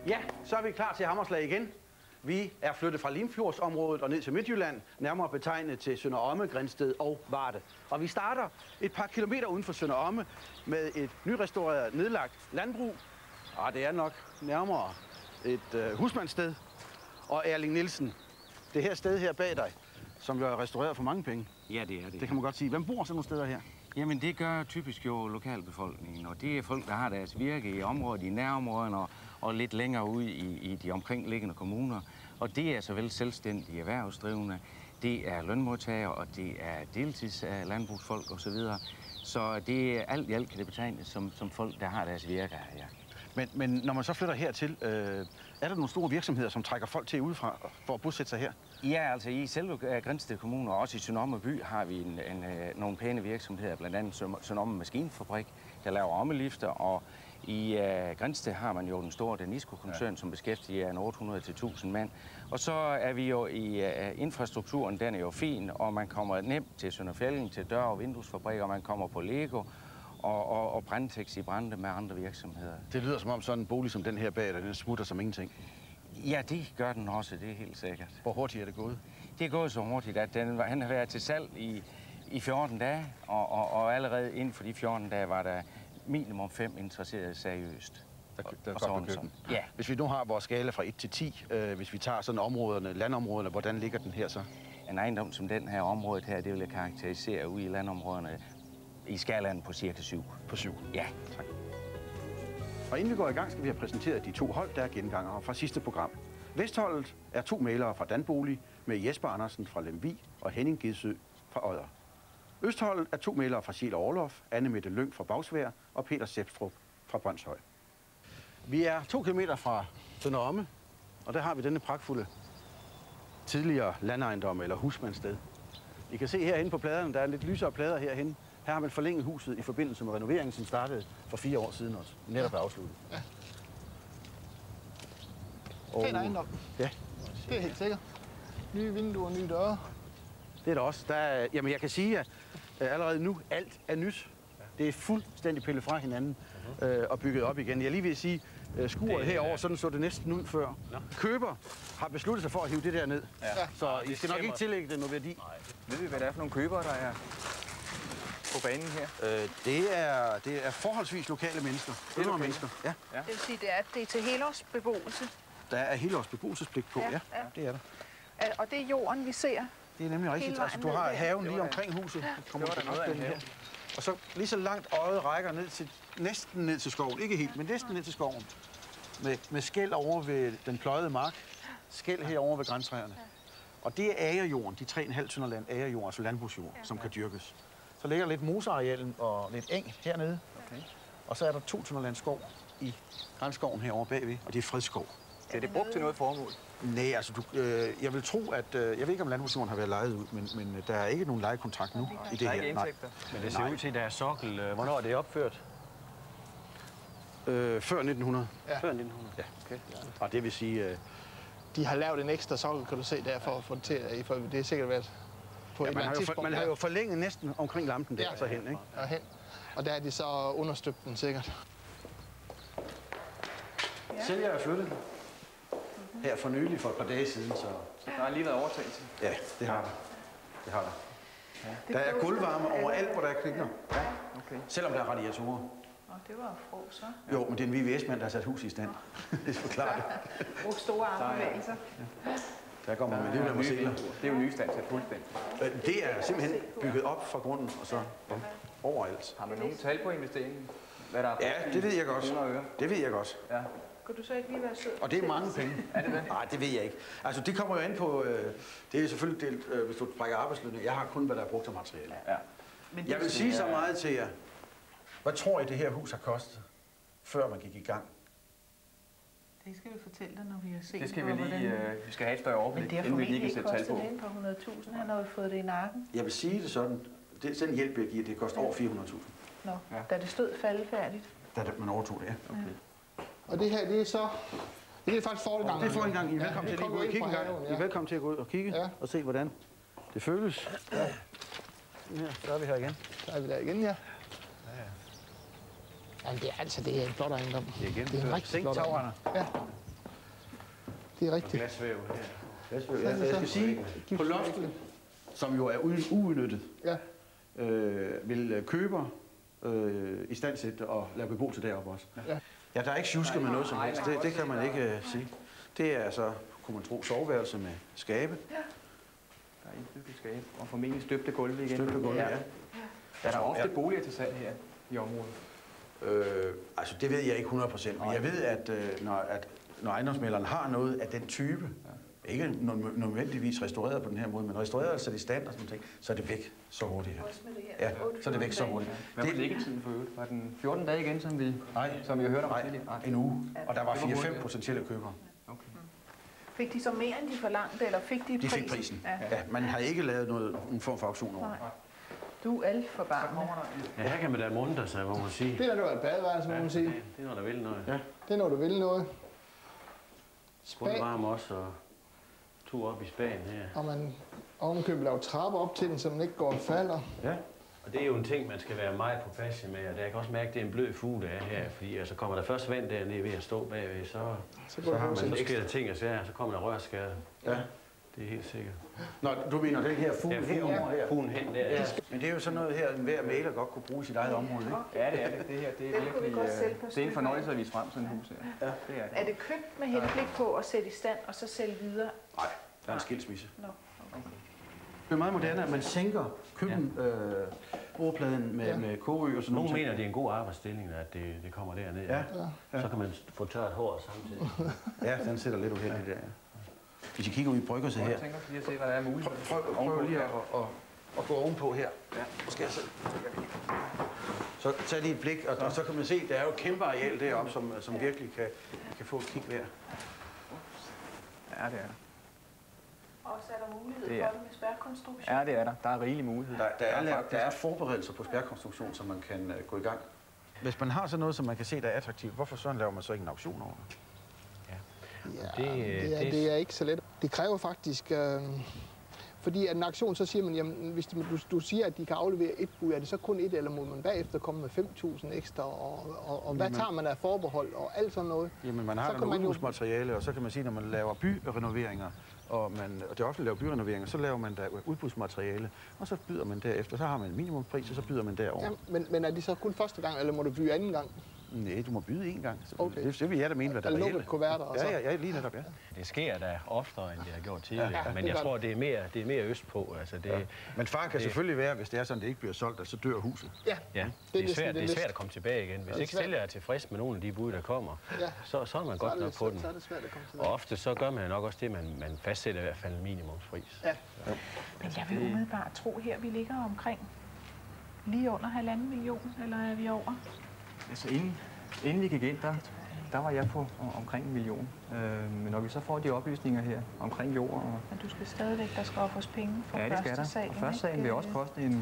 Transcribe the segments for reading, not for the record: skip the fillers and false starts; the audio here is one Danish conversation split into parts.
Ja, så er vi klar til hammerslag igen. Vi er flyttet fra Limfjordsområdet og ned til Midtjylland, nærmere betegnet til Sønder Omme, Grindsted og Varde. Og vi starter et par kilometer uden for Sønder Omme med et nyrestaureret, nedlagt landbrug. Og det er nok nærmere et husmandssted. Og Erling Nielsen, det her sted her bag dig, som jo er restaureret for mange penge. Ja, det er det. Det kan man godt sige. Hvem bor sådan nogle steder her? Jamen, det gør typisk jo lokalbefolkningen, og det er folk, der har deres virke i området, i nærområderne og lidt længere ude i de omkringliggende kommuner. Og det er såvel selvstændige erhvervsdrivende, det er lønmodtagere, og det er deltidslandbrugsfolk osv. Så det er alt i alt kan det betegnes som folk, der har deres virke her. Men når man så flytter hertil, er der nogle store virksomheder, som trækker folk til udefra for at bosætte sig her? Ja, altså i selve Grindsted Kommune og også i Sønder Omme by har vi nogle pæne virksomheder, blandt andet Sønder Omme Maskinfabrik, der laver ommelifter, og i Grindsted har man jo den store Danisco-koncern, som beskæftiger 800-1000 mand. Og så er vi jo i infrastrukturen, den er jo fin, og man kommer nemt til Sønderfjelden, til dør- og vinduesfabrikker, man kommer på Lego, og Brandtex i Brande med andre virksomheder. Det lyder som om sådan en bolig som den her bag, den smutter som ingenting. Ja, det gør den også, det er helt sikkert. Hvor hurtigt er det gået? Det er gået så hurtigt, at han har været til salg i 14 dage, og allerede inden for de 14 dage var der minimum 5 interesserede seriøst. Der godt købe den. Ja. Hvis vi nu har vores skala fra 1 til 10, hvis vi tager sådan områderne, landområderne, hvordan ligger den her så? En ejendom som den her område her, det vil jeg karakterisere ude i landområderne i skalaen på cirka 7. På 7? Ja. Tak. Og inden vi går i gang, skal vi have præsenteret de 2 hold, der er gengangere fra sidste program. Vestholdet er 2 malere fra Danbolig med Jesper Andersen fra Lemvig og Henning Gidsø fra Odder. Østholdet er 2 malere fra Sjæl og Orlof, Anne Mette Lyng fra Bagsvær og Peter Sepstrup fra Brøndshøj. Vi er 2 kilometer fra Sønder Omme, og der har vi denne pragtfulde tidligere landejendom eller husmandssted. I kan se herinde på pladerne, der er lidt lysere plader herhen. Her har man forlænget huset i forbindelse med renoveringen, som startede for 4 år siden også. Netop er afsluttet. Ja. Pæn ejendom. Ja. Det er helt sikkert. Nye vinduer, nye døre. Det er der også. Jamen jeg kan sige, at allerede nu alt er nyt. Det er fuldstændig pillet fra hinanden og bygget op igen. Jeg lige vil sige, skuret herover, sådan så det næsten ud før. Køber har besluttet sig for at hive det der ned. Ja. Så I skal nok ikke tillægge det noget værdi. Nej. Ved vi, hvad det er for nogle købere, der er på banen her? Det er forholdsvis lokale mennesker. Ældre mennesker. Ja. Det vil sige, det er til helårsbeboelse. Der er helårsbeboelsespligt på, ja. Det er der. Og det er jorden, vi ser. Det er nemlig rigtigt. Altså, du har haven lige omkring huset. Kommer der noget af her. Og så lige så langt øjet rækker ned til, næsten ned til skoven. Ikke helt, men næsten ned til skoven. Med skel over ved den pløjede mark. Skel herover ved græntræerne. Og det er agerjorden, de 3,5 tønder land agerjord, altså landbrugsjord, som kan dyrkes. Så ligger lidt mosearealen og lidt eng hernede. Okay. Og så er der 2 tønder land skov i grænskoven herovre bagved, og det er fredskov. Er det brugt til noget formål? Nej, altså jeg vil tro, at jeg ved ikke, om landbrugsjorden har været lejet ud, men der er ikke nogen lejekontrakt nu i det her. Ikke indtægter. Men det ser ud til, at der er sokkel. Hvornår er det opført? Før 1900. Ja. Før 1900? Ja. Okay. Og det vil sige... De har lavet en ekstra sokkel, kan du se, der for at få det til. For det er sikkert været på et eller andet tidspunkt. Man har jo forlænget næsten omkring lampen der, så hen, ikke? Ja, hen. Og der er de så understøbt den sikkert. Sælger er flyttet her for nylig, for et par dage siden, så... Der har lige været overtagelse? Ja, det har der. Det har der. Ja. Der er gulvvarme overalt, hvor der er køkkener. Ja. Okay. Selvom der er radiatorer. Det var frå, så. Jo, men det er en VVS-mand, der har sat hus i stand. Det forklarer det. Brugt store armbevægelser. Ja. Der kommer man lige med seler. Det er jo nyistandsat fuldstændig. Det er simpelthen bygget op fra grunden, og så overalt. Har man nogen tal på investeringen? Hvad der er ja, det ved jeg godt. Det ved jeg godt. Ja. Kunne du så ikke lige være sød? Og det er mange penge. Er det det? Nej, det ved jeg ikke. Altså, det kommer jo an på... det er selvfølgelig delt, hvis du brækker arbejdslønning. Jeg har kun, hvad der er brugt af materiale. Ja. Jeg vil sige så meget til jer. Hvad tror I, det her hus har kostet, før man gik i gang? Det skal vi fortælle dig, når vi har set det. Skal vi lige... vi skal have et større overblik, inden vi lige kan sætte tal på. Men det har formentlig ikke kostet 100.000. Han har jo fået det i nakken. Jeg vil sige det sådan. Den hjælp, jeg giver, det koster over 400.000. Nå, da det stod faldefærdigt. Da man overtog det, ja. Okay. Og det her, det er så... Det er faktisk forgang. Det er forgang. I er velkommen til at gå ud og kigge en gang. I er velkommen til at gå ud og kigge og se, hvordan det føles. Ja. Her, så er vi her igen. Så er vi der igen, ja. Jamen, det er en flot ejendom. Det er igen. Det er en rigtig flot ejendom. Ja. Det er rigtigt. Glasvæv her. Jeg skal sige, på loftet, som jo er uudnyttet, Ja. vil køber i standsætte og lave beboelse deroppe også. Ja, der er ikke sjusket med noget som helst. Det kan man ikke sige. Det er så, kunne man tro, soveværelse med skabe. Der er indbygget skab og formentlig støbte gulve igen. Støbte gulve, ja. Er der ofte boliger til salg her i området? Altså, det ved jeg ikke 100%, men jeg ved, at når ejendomsmægleren har noget af den type, ikke nødvendigvis restaureret på den her måde, men restaureret og sat i stand og sådan noget, så er det væk så hurtigt her. Ja, så er det væk så hurtigt. Hvad var liggetiden for øvrigt? Var den 14 dage igen, som vi har hørt om tidligere? Nej, en uge. Og der var 4-5 potentielle købere. Okay. Fik de så mere, end de forlangte, eller fik de prisen? De fik prisen. Ja, man har ikke lavet en form for auktion over. Nej. Du er alt for barn. Ja, her kan man da muntre sig, må man sige. Det er da et badeværelse, må man sige. Det er når der vil noget. Ja. Det er når du vil noget. Både varm også, og tur op i Spanien her. Og man ovenkøbet laver trapper op til den, så den ikke går og falder. Ja. Og det er jo en ting, man skal være meget påpasselig med, og jeg kan også mærke, at det er en blød fuge, der er her, fordi altså, kommer der først vand dernede ved at stå bagved, så sker der ting og sager, så kommer der rørskade. Ja. Det er helt sikkert. Nå, du mener den her fugl herovre her? Fuglen hen der. Ja. Men det er jo sådan noget her, hver maler godt kunne bruge i sit eget område, ikke? Ja, det er det. Det her, det er Den kunne vi virkelig godt sælge på det er en fornøjelse at vise frem sådan et hus her. Ja. Det er det. Er det købt med henblik på at sætte i stand og så sælge videre? Nej, der er en skilsmisse. Nå, okay. Det er meget moderne, at man sænker bordpladen med kogeø og sådan Nogle noget. mener, det er en god arbejdsstilling, at det kommer derned. Ja. Så kan man få tørt hår samtidig. Ja, den sætter lidt uheldigt der. Ja. Hvis I kigger ud i bryggerset her, Jeg tænker lige at se, hvad der er muligt. prøv lige at gå ovenpå her. Ja. Skal jeg selv? Så tag lige et blik, og så kan man se, der er jo et kæmpe areal deroppe, som virkelig kan få et kig hver. Ja, det er der. Og så er der mulighed Det er- for det med spærrekonstruktion? Ja, det er der. Der er rigelig mulighed. Der er forberedelser på spærrekonstruktion, som man kan gå i gang. Hvis man har sådan noget, som man kan se, der er attraktivt, hvorfor sådan laver man så ikke en auktion over det? Ja, det er ikke så let. Det kræver faktisk, fordi at en aktion, så siger man, jamen, hvis du siger, at de kan aflevere et bud, er det så kun et, eller må man bagefter komme med 5.000 ekstra, og hvad tager man af forbehold og alt sådan noget? Jamen, man har der noget udbudsmateriale, og så kan man sige, når man laver byrenoveringer, og det offentlige laver byrenoveringer, så laver man der udbudsmateriale, og så byder man derefter. Så har man en minimumspris, og så byder man derover. Ja, men er det så kun første gang, eller må du byde anden gang? Nej, du må byde én gang. Okay. Det vil jeg da mene, hvad der er Eller reelt. lukket kuverter og så? Ja, lige netop, ja. Det sker da oftere, end det har gjort tidligere, Ja, men det jeg gør tror, det er mere østpå. Altså, Men far kan selvfølgelig være, hvis det er sådan, det ikke bliver solgt, så dør huset. Ja, Ja, det er svært at komme tilbage igen. Hvis ikke sælger er tilfreds med nogle af de bud, der kommer, så er man godt nok på den. Så er det svært at komme til. Og ofte så gør man nok også det, man fastsætter i hvert fald en minimumspris. Ja. Men jeg vil umiddelbart tro her, vi ligger omkring lige under 1,5 million, eller er vi over? Altså inden vi gik ind, der var jeg på omkring 1 million. Men når vi så får de oplysninger her omkring jord og... Men du skal stadigvæk, der skal offres penge for Ja, det skal første der. sag. Og første sagen vil også koste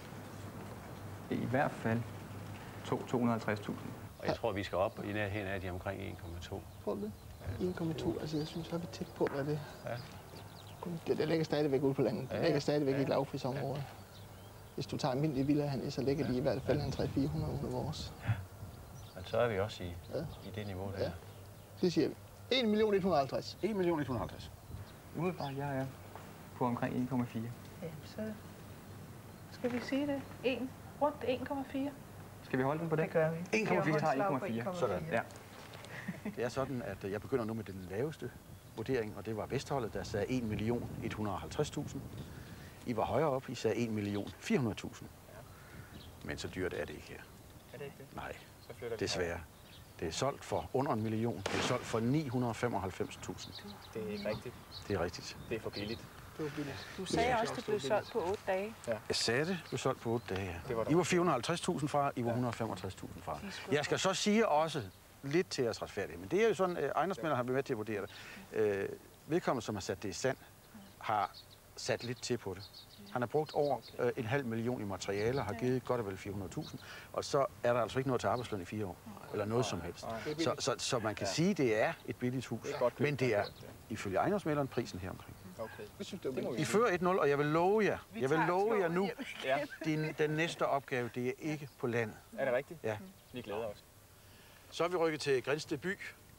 i hvert fald 250.000. Og jeg tror, vi skal op i nærheden af de omkring 1,2. Tror du det? 1,2, altså jeg synes, at vi er tæt på, hvad det Ja. Det ligger stadigvæk ude på landet. Det ligger stadigvæk i et lavprisområde. Hvis du tager almindelige villaer, så ligger de i hvert fald 300-400 under vores. Men så er vi også i det niveau der. Ja. Det siger vi. 1.150.000. 1.150.000. Umiddelbart, jeg er på omkring 1,4. Ja, så skal vi sige det. Rundt 1,4. Skal vi holde den på det? Det gør vi. 1,4. Vi tager 1,4. Sådan. Ja. Det er sådan, at jeg begynder nu med den laveste vurdering, og det var Vestholdet, der sagde 1.150.000. I var højere op, I sagde 1.400.000. Men så dyrt er det ikke her. Er det ikke det? Nej, Så flytter vi desværre. Det er solgt for under 1 million. Det er solgt for 995.000. Det er ikke rigtigt. Det er rigtigt. Det er for billigt. Det var billigt. Du sagde også, at det blev solgt på 8 dage. Jeg sagde det, blev solgt på 8 dage. Det var I var 450.000 fra, I var 165.000 fra. Jeg skal så sige også lidt til jeres retfærdighed, men det er jo sådan, ejendomsmændene har været med til at vurdere det. Vedkommende, som har sat det i stand, har sat lidt til på det. Han har brugt over 0,5 million i materialer, har givet godt og vel 400.000, og så er der altså ikke noget til arbejdsløn i 4 år, eller noget som helst. Så man kan sige, at det er et billigt hus, men det er ifølge ejendomsmægleren prisen her omkring. Okay. Jeg synes, det var billigt. I fører 1-0, og jeg vil love jer nu, den næste opgave, det er ikke på landet. Er det rigtigt? Ja. Vi glæder os. Så er vi rykket til Grindsted by,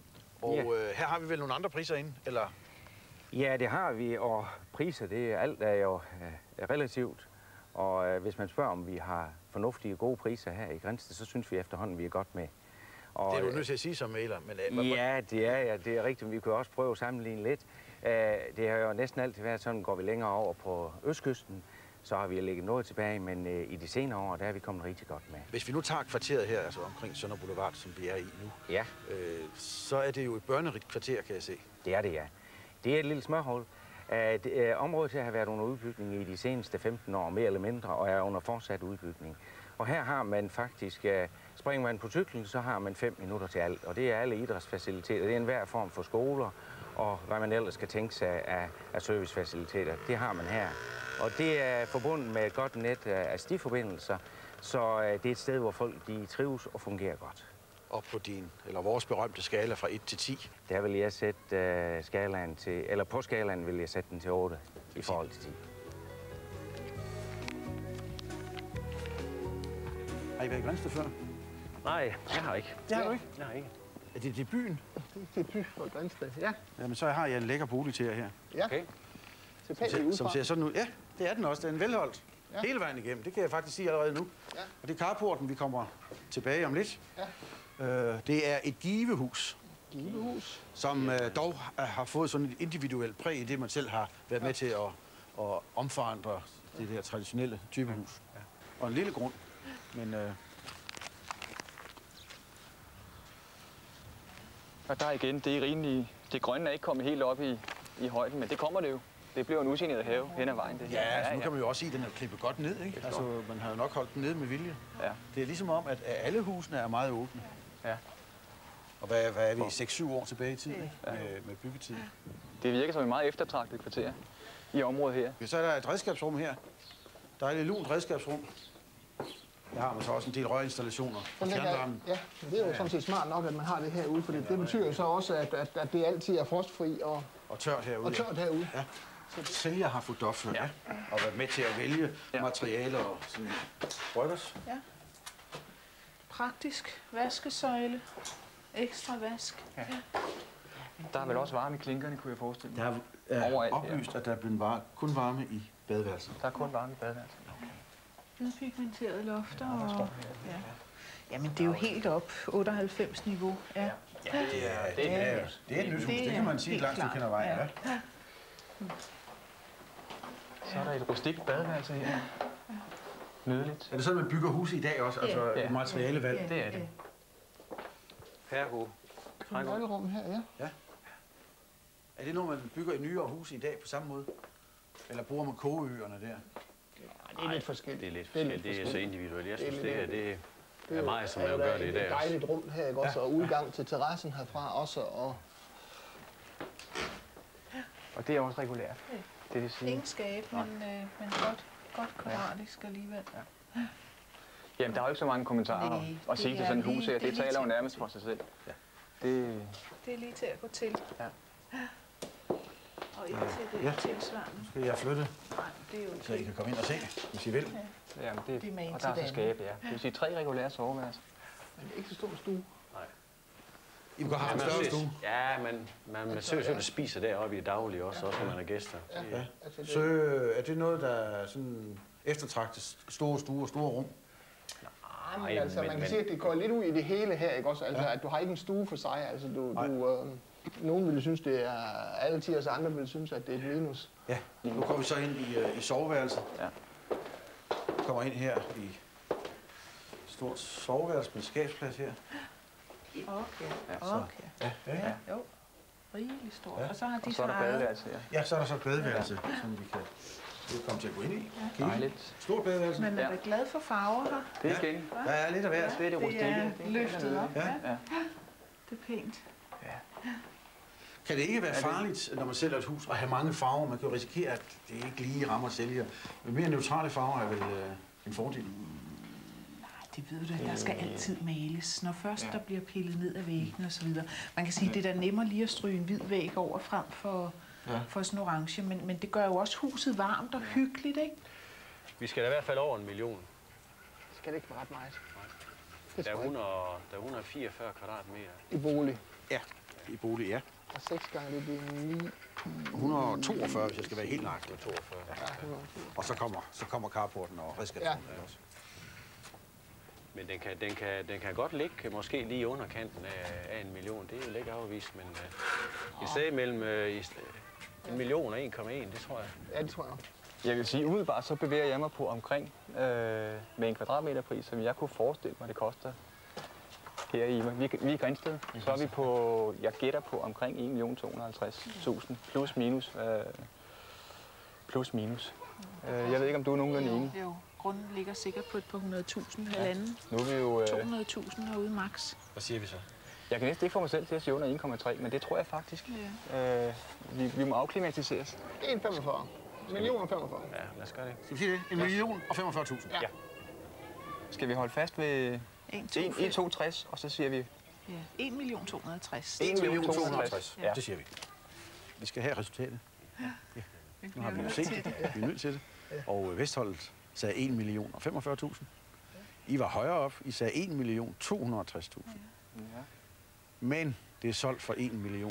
Og her har vi vel nogle andre priser inde, eller? Ja, det har vi, og priser, alt er jo relativt. Og hvis man spørger, om vi har fornuftige og gode priser her i Grindsted, så synes vi efterhånden, vi er godt med. Og, det er du nødt til at sige som mailer. Men, ja, det er rigtigt. Vi kan også prøve at sammenligne lidt. Det har jo næsten altid været sådan, går vi længere over på østkysten, så har vi ligget noget tilbage, men i de senere år, der er vi kommet rigtig godt med. Hvis vi nu tager kvarteret her, altså omkring Sønder Boulevard, som vi er i nu, ja. Så er det jo et børnerigt kvarter, kan jeg se. Det er det, ja. Det er et lille smørhul. Området her har været under udbygning i de seneste 15 år, mere eller mindre, og er under fortsat udbygning. Og her har man faktisk, springer man på cyklen, så har man 5 minutter til alt, og det er alle idrætsfaciliteter. Det er enhver form for skoler, og hvad man ellers skal tænke sig af servicefaciliteter. Det har man her. Og det er forbundet med et godt net af stiforbindelser, så det er et sted, hvor folk de trives og fungerer godt. Og på vores berømte skala fra 1 til 10? Der vil jeg sætte skalaen til, eller på skalaen vil jeg sætte den til 8 i forhold til 10. Har I været i Grindsted før? Nej, jeg har ikke. Det har du ikke? Jeg har ikke. Er det debuten? Det er by for Grindsted, ja. Jamen, så har jeg en lækker bolig til jer her. Ja. Okay. Som ser sådan ud. Ja, det er den også. Den er velholdt. Ja. Hele vejen igennem. Det kan jeg faktisk sige allerede nu. Ja. Og det er carporten, vi kommer tilbage om lidt. Ja. Det er et givehus. Som dog har fået sådan et individuelt præg i det, man selv har været med til at omforandre det der traditionelle typehus. Ja. Og en lille grund. Men og der igen, det er rimelig... Det grønne er ikke kommet helt op i højden, men det kommer det jo. Det bliver en usigneret have hen ad vejen, det her. Ja, altså, nu kan man jo også sige, at den er klippet godt ned, ikke? Altså, man har jo nok holdt den nede med vilje. Ja. Det er ligesom om, at alle husene er meget åbne. Ja. Og hvad er vi? 6-7 år tilbage i tid, ikke? Med byggetid. Det virker som et meget eftertragtet kvarter i området her. Ja, så er der et redskabsrum her. Der er et lunt redskabsrum. Der har man så også en del rørinstallationer. Ja, det er jo sådan set smart nok, at man har det herude, for det betyder jo så også, at det altid er frostfri og tørt herude. Ja. Så sælger har fulgt op ja. Og været med til at vælge materialer og sådan bryggers. Ja. Praktisk vaskesøjle. Ekstra vask. Ja. Der er vel også varme i klinkerne, kunne jeg forestille mig. Der er oplyst, at der er blevet kun varme i badeværelset. Der er kun varme i badeværelset. Hvidpigmenterede lofter og... Ja. Jamen, det er jo helt op. 98 niveau. Ja. Ja, det er et nyt hus. Det kan man sige langt, du kender vejen. Ja. Så er der et rustikt badeværelse her. Nydeligt. Er det sådan, man bygger huse i dag også? Altså et materialevalg? Det er det. Herregud. Nøglerum her, ja. Er det noget, man bygger i nyere huse i dag på samme måde? Eller bruger man kogeøerne der? Det er lidt forskelligt. Det er lidt forskelligt. Det er så individuelt. Jeg synes, det er mig, som jo gør det i dag. Det er et dejligt rum her, ikke også? Og udgang til terrassen herfra også. Og det er også regulært. Det vil sige. Ingen skab, men godt kvadratisk alligevel. Ja. Jamen, der er jo ikke så mange kommentarer at sige til sådan et hus her. Det taler jo nærmest for sig selv. Ja. Det er lige til at gå til. Ja. Og ikke til det tilsvarende. Nu skal jeg flytte, så I kan komme ind og se, hvis I vil. Ja, jamen og der er så skabe, ja. Det vil sige 3 regulære soveværelser. Men det er ikke så stor stue. Nej. I kan have en større stue. Ja, men man ser spiser deroppe i det daglige også når man er gæster. Ja. Så er det noget, der er sådan eftertragtet store stuer og store rum? Nej, men altså, man kan sige, at det går lidt ud i det hele her, ikke også? Altså, at du har ikke en stue for sig. Altså, nogen ville synes, det er alle tiders, andre ville synes, at det er et minus. Ja, nu kommer vi så ind i soveværelset. Ja. Kommer ind her i stort soveværelse med skabsplads her. Okay. Ja. Jo. Rigeligt stort. Ja. Og så har de og så er der badeværelse her. Ja, så er der så et badeværelse, som vi kan komme til at gå ind i. Dejligt. Stort badeværelse. Men er du glad for farver her? Det er igen. Der er lidt af hvert. Det er det rustikke. Det er løftet op. Ja. Det er pænt. Ja. Kan det ikke være farligt, når man sælger et hus, at have mange farver? Man kan jo risikere, at det ikke lige rammer sælger. Men mere neutrale farver er vel en fordel? Det ved du, der skal altid males, når først der bliver pillet ned af væggene osv. Man kan sige, at det er da nemmere lige at stryge en hvid væg over frem for sådan en orange, men det gør jo også huset varmt og hyggeligt, ikke? Vi skal da i hvert fald over 1 million. Skal det ikke være ret meget? Der er 144 kvadratmeter. I bolig? Ja. i bolig, ja. Og 6 gange det er 9. 142, hvis jeg skal være helt nøjagtig. 42. Ja. Og så kommer carporten og redskabsrummet også. Men den kan godt ligge måske lige under kanten af 1 million. Det er jo ikke afvist, men et sted mellem 1 million og 1,1, det tror jeg. Ja, det tror jeg. Jeg vil sige, umiddelbart så bevæger jeg mig på omkring med en kvadratmeterpris, som jeg kunne forestille mig, det koster her i vi er i Grindsted. Så er vi på, jeg gætter på omkring 1.250.000 plus minus. Plus minus. Jeg ved ikke, om du er nogenlunde enig. Jo, grunden ligger sikkert på et par 100.000, halvanden. Nu er vi jo 200.000 herude max. Hvad siger vi så? Jeg kan næsten ikke få mig selv til at sige under 1,3, men det tror jeg faktisk. Ja. Vi må afklimatiseres. 1,45. 1.045.000. Ja, lad os gøre det. Skal vi sige det? 1.045.000. Ja. Skal vi holde fast ved 1,260, og så siger vi... Ja, 1.260.000. 1.260.000. Ja. Det siger vi. Vi skal have resultatet. Ja. Nu har vi jo set det. Vi er nødt til det. Og Vestholdet sagde 1.045.000. I var højere op. I sagde 1.260.000. Men det er solgt for 1.250.000.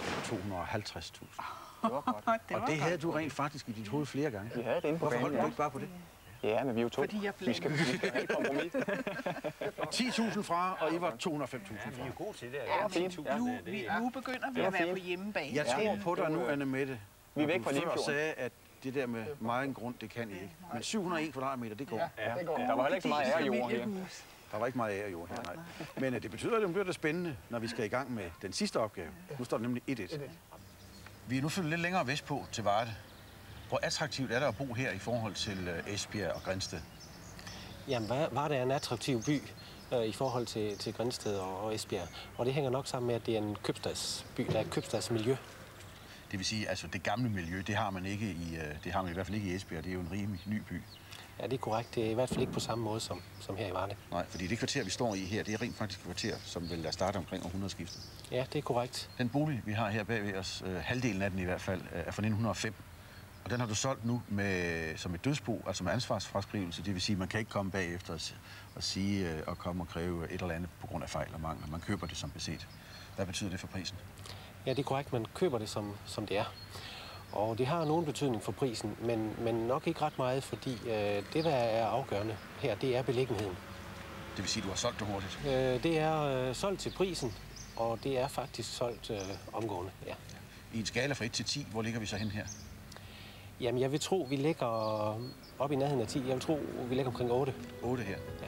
Og det havde du rent faktisk i dit hoved flere gange. Vi havde det inde på Hvorfor holdt banen, du ikke bare på det? Ja, men vi er jo to. Fordi jeg vi skal have et kompromis. 10.000 fra, og I var 205.000 fra. Vi er jo gode til det. Ja, fint. Nu begynder vi at være på hjemmebane. Jeg tror på dig nu, Anne Mette. Vi er væk fra Limfjorden. Limfjorden. Du sagde, at det der med meget grund, det kan I ikke. Men 701 kvadratmeter, det går. Ja, det går. Der var heller ikke så meget ære i jorden her. Der var ikke meget ære i jorden her, nej. Men det betyder, at det bliver spændende, når vi skal i gang med den sidste opgave. Nu står det nemlig 1-1. Vi er nu flyttet lidt længere vestpå til Varde. Hvor attraktivt er der at bo her i forhold til Esbjerg og Grindsted? Jamen, Varde er en attraktiv by i forhold til Grindsted og Esbjerg. Og det hænger nok sammen med, at det er en købstadsby, der er et købstadsmiljø. Det vil sige, altså det gamle miljø, det har man ikke det har man i hvert fald ikke i Esbjerg. Det er jo en rimelig ny by. Ja, det er korrekt. Det er i hvert fald ikke på samme måde som her i Varde. Nej, fordi det kvarter, vi står i her, det er rent faktisk et kvarter, som vil der starte omkring århundredeskiftet. Ja, det er korrekt. Den bolig, vi har her bagved os, halvdelen af den i hvert fald, er fra 1905. Og den har du solgt nu som et dødsbo, altså med ansvarsfraskrivelse. Det vil sige, at man kan ikke komme bagefter og sige og komme og kræve et eller andet på grund af fejl og mangler. Man køber det som beset. Hvad betyder det for prisen? Ja, det er korrekt. Man køber det som det er. Og det har nogen betydning for prisen, men nok ikke ret meget, fordi det, der er afgørende her, det er beliggenheden. Det vil sige, at du har solgt det hurtigt? Det er solgt til prisen, og det er faktisk solgt omgående, ja. I en skala fra 1 til 10, hvor ligger vi så hen her? Jamen, jeg vil tro, vi ligger op i nærheden af 10. Jeg vil tro, vi ligger omkring 8. 8 her? Ja.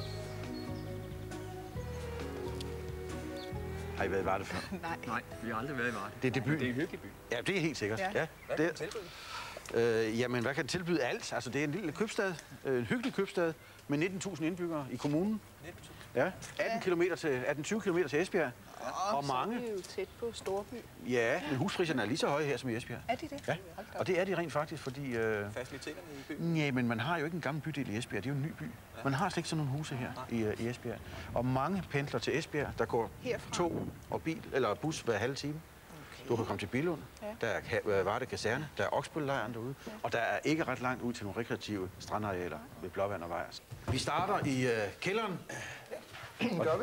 Har I været i Varde før? Nej, vi har aldrig været i Varde. Det er debut. Det er en hyggelig by. Ja, det er helt sikkert. Ja. Hvad kan den tilbyde? Jamen, hvad kan den tilbyde? Alt. Altså, det er en lille købstad, en hyggelig købstad med 19.000 indbyggere i kommunen. 19.000? Ja, 18-20 km til Esbjerg. Og mange. Så er vi jo tæt på Storby. Ja, men huspriserne er lige så høje her som i Esbjerg. Er de det? Ja, og det er de rent faktisk, fordi... Faciliteterne i byen? Nej, men man har jo ikke en gammel bydel i Esbjerg. Det er jo en ny by. Man har slet ikke sådan nogle huse her i Esbjerg. Og mange pendler til Esbjerg, der går tog og bil eller bus hver halve time. Okay. Du kan komme til Billund, der er Varde Kaserne, der er Oksbøllejren derude, og der er ikke ret langt ud til nogle rekreative strandarealer ved Blåvand og Vejers. Vi starter i kælderen. Det gør vi.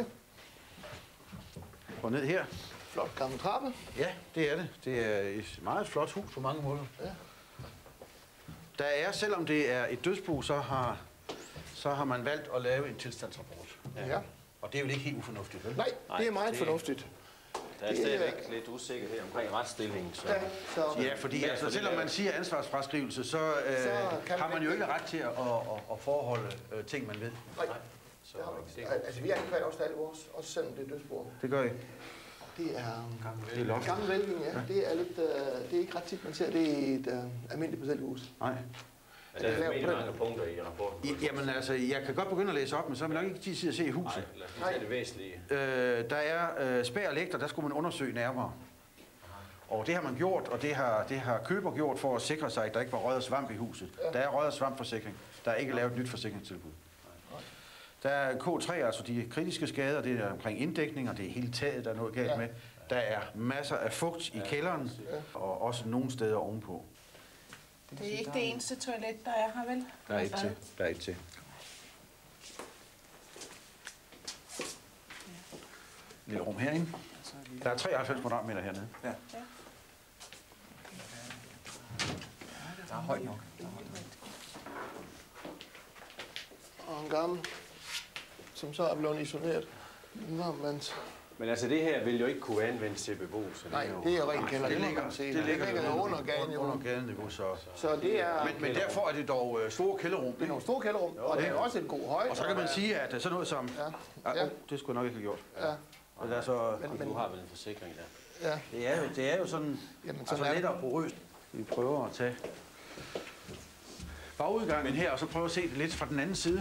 Og ned her. Flot gammel trappe. Ja, det er det. Det er et meget flot hus på mange måder. Ja. Der er, selvom det er et dødsbo, så har man valgt at lave en tilstandsrapport. Ja. Og det er jo ikke helt ufornuftigt, vel? Nej, det er meget fornuftigt. Der er stadigvæk lidt usikkerhed omkring retsstillingen. Så. Ja, fordi altså, selvom man siger ansvarsfraskrivelse, så har man jo ikke ret til at forholde ting, man ved. Nej. Så, altså, vi anklager også alle vores, også selvom det er dødsbord. Det gør I? Det er gammel vælving, ja. Det er lidt, det er ikke ret tit, man ser det i et almindeligt parcelhus. Nej. Der er formentlig mange punkter i rapporten. Jamen altså, jeg kan godt begynde at læse op, men så er man nok ikke tid til at se huset. Nej, lad os lige tage det væsentlige. Der er spær og lægter, der skulle man undersøge nærmere. Og det har man gjort, og det har køber gjort for at sikre sig, at der ikke var rød og svamp i huset. Der er rød og svampforsikring. Der er ikke lavet et nyt forsikringstilbud. Der er K3, altså de kritiske skader, det er omkring inddækning, og det er hele taget, der er noget galt med. Der er masser af fugt i kælderen, og også nogle steder ovenpå. Det er ikke det eneste toilet, der er her, vel? Der er et til. Lille rum herinde. Der er 93 kvadratmeter hernede. Ja. Der er højt nok. Og en gammel, som så er blevet isoleret. Men altså det her vil jo ikke kunne anvendes til beboelse. Nej, det er jo rent kælder. Det ligger under gaden. Under gadeniveau, så det er... Men derfor er det dog store kælderrum. Det er nogle store kælderrum, og det er også en god højde. Og så kan man sige, at sådan noget som... Ja. Det skulle jeg nok ikke have gjort. Ja. Og der er så... Men du har vel en forsikring der? Ja. Det er jo sådan... Jamen, sådan lidt og porøst. Vi prøver at tage bagudgangen her, og så prøve at se det lidt fra den anden side.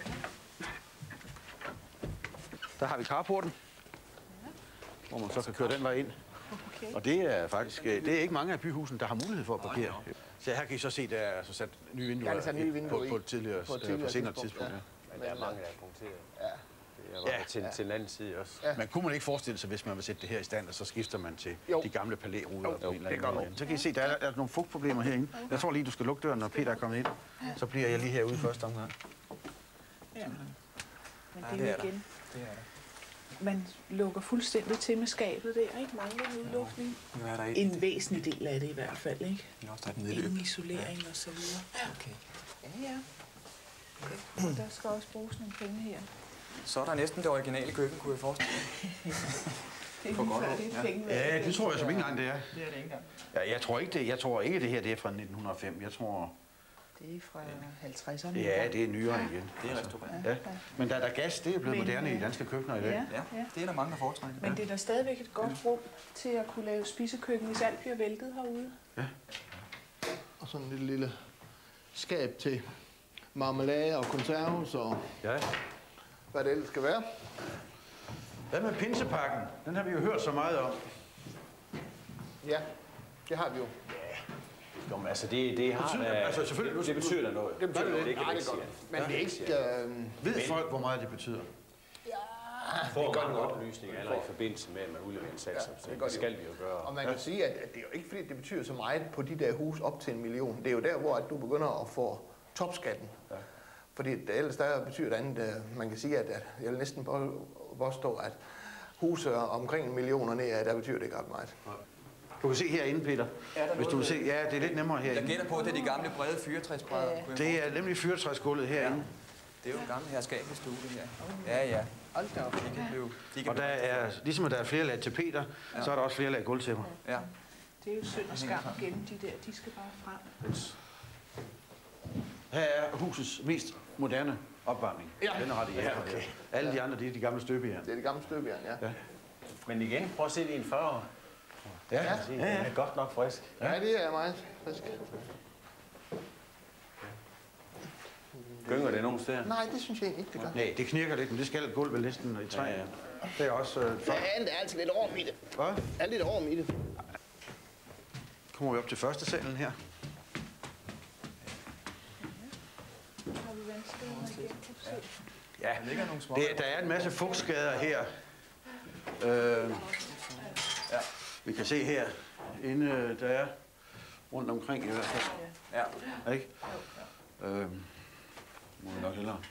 Der har vi carporten, hvor man så kan køre den vej ind. Okay. Og det er faktisk, det er ikke mange af byhusene, der har mulighed for at parkere. Så her kan I så se, der er altså sat nye vinduer på et tidligere senere tidspunkt. Ja. Men der er mange, der er punkteret. Til den anden side også. Ja. Men kunne man ikke forestille sig, hvis man vil sætte det her i stand, og så skifter man til de gamle palæruder på en eller anden måde? Så kan I se, der er nogle fugtproblemer herinde. Jeg tror lige, du skal lukke døren, når Peter er kommet ind. Så bliver jeg lige herude første omgang. Ja. Men det er jo igen. Man lukker fuldstændig til med skabet der, ikke? Mangler udluftning. En væsentlig del af det i hvert fald, ikke? Ingen isolering og så videre. Okay. Ja. Okay. Og der skal også bruges nogle penge her. Så er der næsten det originale køkken, kunne jeg forestille mig. Ja, det tror jeg som ikke engang det er. Det er det ikke engang. Ja, jeg tror ikke det her det er fra 1905. Jeg tror... Det er fra 50'erne. Ja, det er nyere igen. Det er restaurant. Ja. Men der er gas, det er blevet moderne i danske køkkener i dag. Ja, det er der mange, der foretrækker. Men det er der stadigvæk et godt rum til at kunne lave spisekøkken, hvis alt bliver væltet herude. Ja. Og sådan et lille skab til marmelade og konserves og hvad det ellers skal være. Hvad med pinsepakken? Den har vi jo hørt så meget om. Ja, det har vi jo. Jo, men altså det har altså selvfølgelig det betyder da noget. Det betyder noget. Det kan Nej, det godt. Men det er ikke... Ved folk, hvor meget det betyder? Får mange oplysninger allerede i forbindelse med, at man udleverer en salgsopstilling. Det skal vi jo gøre. Og man kan sige, at det er jo ikke fordi, det betyder så meget på de der hus op til 1 million. Det er jo der, hvor du begynder at få topskatten. Ja. Fordi ellers der betyder det andet. Man kan sige, at jeg vil næsten påstå, at huse omkring 1 million ned, der betyder det ikke ret meget. Ja. Du kan se herinde, Peter. Hvis du vil se, ja, det er lidt nemmere herinde. Jeg gætter på, at det er de gamle brede fyrretræsbrædder. Det er nemlig fyrretræsgulvet herinde. Det er jo en gammel herskabelig stue, det her. Ja. Hold da op. Og der er, ligesom at der er flere lag til Peter, så er der også flere lag gulvtæpper. Ja. Det er jo synd og skam gennem de der, de skal bare frem. Her er husets mest moderne opvarmning. Ja. Den er ret i okay. Alle de andre, det er de gamle støbejern. Det er de gamle støbejern, ja. Men igen, prøv at se det i en 40'er. Ja. Den er godt nok frisk. Ja, det er meget frisk. Gynger det nogen steder? Nej, det synes jeg egentlig ikke, det gør. Nej, det knirker lidt, men det skal gulvet næsten i træ. Ja. Det er også... Ja, det er altid lidt orm i det. Hvad? Er lidt orm i det. Kommer vi op til første salen her. Har vi vandskaderne igen, kan du se? Ja, der er en masse fugtskader her. Vi kan se her, inde der er rundt omkring i hvert fald. Ja. Ikke? Må vi nok hellere.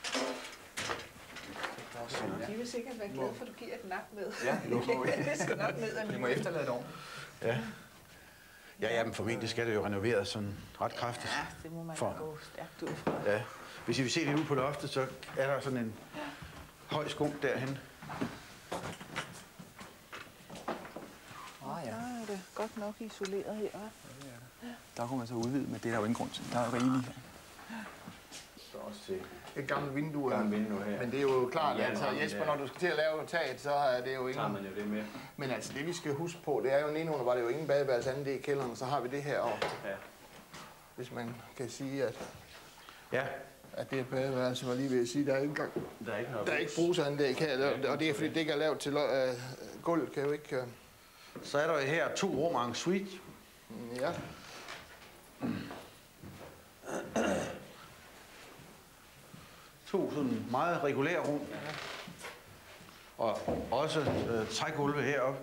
De vil sikkert være glade for, at du giver et nap med. Ja, det skal nok ned ad vi må efterlade det over. Ja. Ja, men formentlig skal det jo renoveres sådan ret kraftigt. Ja, det må man gå stærkt ud fra. Ja. Hvis I vil se det ude på loftet, så er der sådan en høj skunk derhen. Der er det godt nok isoleret her, hva'? Der kunne man så udvide, men det er der jo ingen grund til. Der er jo rigeligt her. Så også til et gammelt vindue her. Men det er jo klart, altså Jesper, når du skal til at lave taget, så er det jo ingen... Tager man jo det med. Men altså det vi skal huske på, det er jo nedenunder, var det jo ingen badeværelse andet det i kælderen, så har vi det her og hvis man kan sige, at at det er badeværelse, var lige ved at sige, der er ikke engang... Der er ikke brugsanlæg her, og det er fordi det ikke er lavet til gulvet, kan jo ikke... Så er der jo her 2 rum en suite. Ja. To sådan meget regulære rum. Og også trægulve heroppe.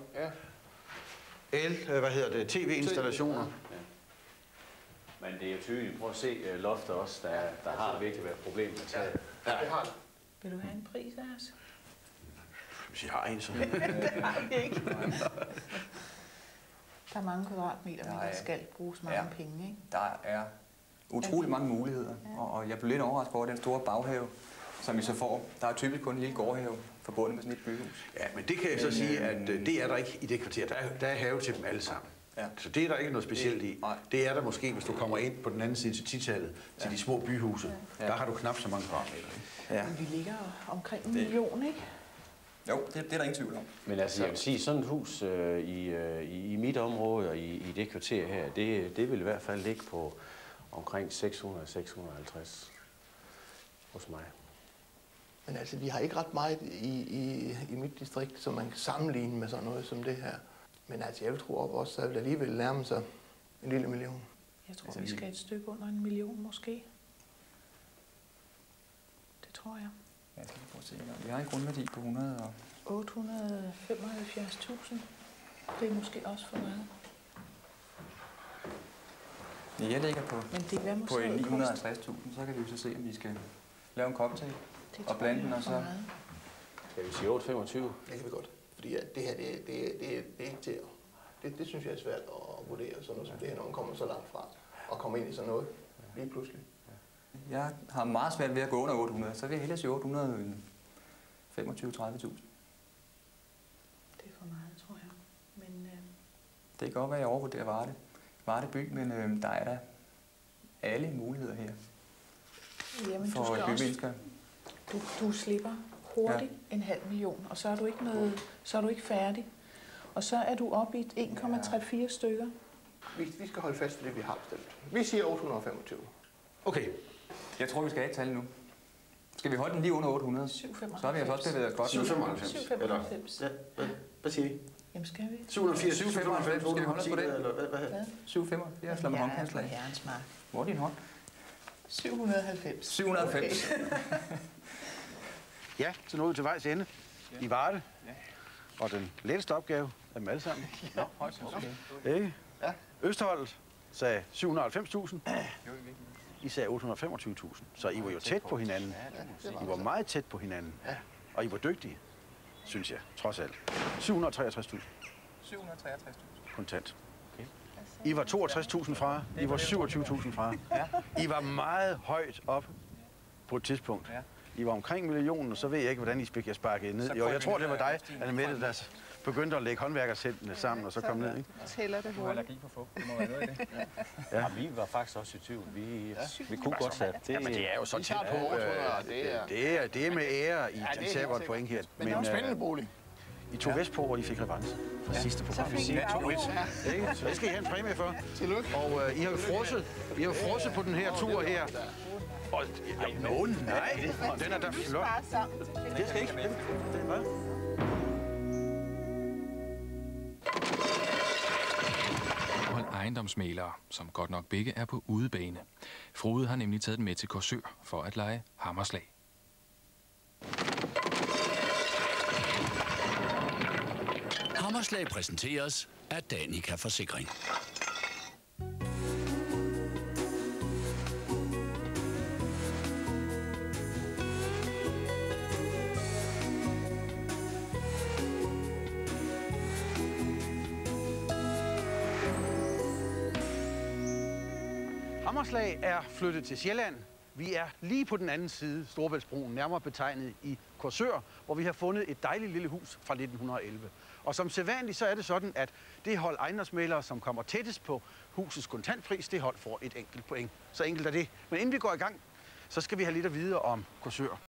Ja. TV-installationer. Men det er jo tydeligt. Prøv at se loftet også, der har virkelig været et problem med taget. Ja, det har det. Vil du have en pris af os? Hvis I har en, så... ikke. Der er mange kvadratmeter, men der skal bruges mange penge, ikke? Der er utrolig mange muligheder, og jeg blev lidt overrasket over den store baghave, som vi så får. Der er typisk kun en lille gårdhave forbundet med sådan et byhus. Ja, men det kan jeg så sige, at det er der ikke i det kvarter. Der er have til dem alle sammen. Ja. Så det er der ikke noget specielt i. Det er der måske, hvis du kommer ind på den anden side til 10-tallet, til de små byhuse. Ja. Der har du knap så mange kvadratmeter. Ja. Men vi ligger omkring 1 million, ikke? Jo, det er der ingen tvivl om. Men altså, jeg vil sige, sådan et hus i mit område og i det kvarter her, det vil i hvert fald ligge på omkring 600-650 hos mig. Men altså, vi har ikke ret meget i mit distrikt, som man kan sammenligne med sådan noget som det her. Men altså, jeg vil tro op også, at det alligevel nærmer sig 1 lille million. Jeg tror, vi skal et stykke under 1 million, måske. Det tror jeg. Ja, skal vi prøve at se. Vi har en grundværdi på 875.000. Det er måske også for meget. Ja, jeg ligger på 950.000, så kan vi jo så se, om vi skal lave en cocktail og blande den, og så... Skal vi sige 825? Det kan vi godt. Fordi det her, det er ikke til at... Det synes jeg er svært at vurdere, sådan noget som det her, når man kommer så langt fra og kommer ind i sådan noget lige pludselig. Jeg har meget svært ved at gå under 800, så vil jeg hellere sige 825-30.000. Det er for meget, tror jeg. Men, det kan godt være, at jeg overvurderer Varde by, men der er der alle muligheder her. Jamen, for bymennesker. Du slipper hurtigt 0,5 million, og så er du ikke så er du ikke færdig. Og så er du oppe i 1,34 stykker. Vi skal holde fast i det, vi har bestemt. Vi siger 825. Okay. Jeg tror, vi skal have et tal nu. Skal vi holde den lige under 800? 795. Så har vi altså også bevæget godt. 795. Ja, hvad siger I? Jamen skal vi? 780, 795, skal vi holde os på det? Eller hvad? 795, jeg slår med håndkantslag. Herrens mark. Hvor er din hånd? 790. 790. Okay. Ja, så nåede vi til vejs ende. I Varde. Og den letteste opgave af dem alle sammen. Nå, højst. Okay. Ja. Østholdet sagde 790.000. I sagde 825.000. Så I var jo tæt på hinanden. I var meget tæt på hinanden. Og I var dygtige, synes jeg, trods alt. 763.000. 763.000. Kontant. I var 62.000 fra. I var 27.000 fra. I var meget højt op på et tidspunkt. I var omkring millionen, og så ved jeg ikke, hvordan I fik jer sparket ned. Jo, jeg tror, det var dig, Annemette, der begyndte at lægge håndværkersættene sammen, og så kom ned, ikke? Tæller det hurtigt. Allergi for fugt, det må være noget af det. Ja, vi var faktisk også i tvivl. Vi kunne godt sætte det. Ja, men det er jo så tæt på. Det er med ære, I taber et point her. Men det er en spændende bolig. I tog vestpå, og I fik revanche fra sidste program. Så fik I 2-1. Så det skal I have en præmie for. Tillykke. Og I har jo frosset på den her tur her. Og nej, den er da flot. Det skal ikke. Hvad? Ejendomsmælere, som godt nok begge er på udebane. Frode har nemlig taget den med til Korsør for at lege hammerslag. Hammerslag præsenteres af Danica Forsikring. Hammerslag er flyttet til Sjælland. Vi er lige på den anden side Storebæltsbroen, nærmere betegnet i Korsør, hvor vi har fundet et dejligt lille hus fra 1911. Og som sædvanligt, så er det sådan, at det hold ejendomsmælere, som kommer tættest på husets kontantpris, det hold får et enkelt point. Så enkelt er det. Men inden vi går i gang, så skal vi have lidt at vide om Korsør.